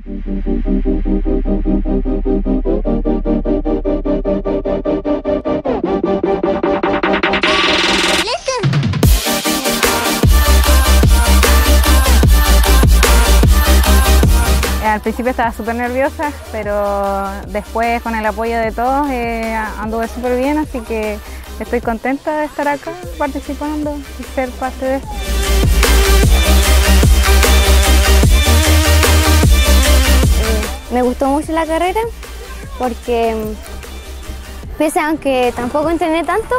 Al principio estaba súper nerviosa, pero después con el apoyo de todos anduve súper bien, así que estoy contenta de estar acá participando y ser parte de esto. Me gustó mucho la carrera porque, pese a que tampoco entrené tanto,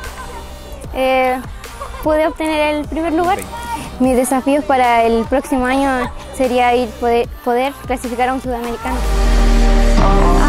pude obtener el primer lugar. Mis desafíos para el próximo año sería poder clasificar a un sudamericano.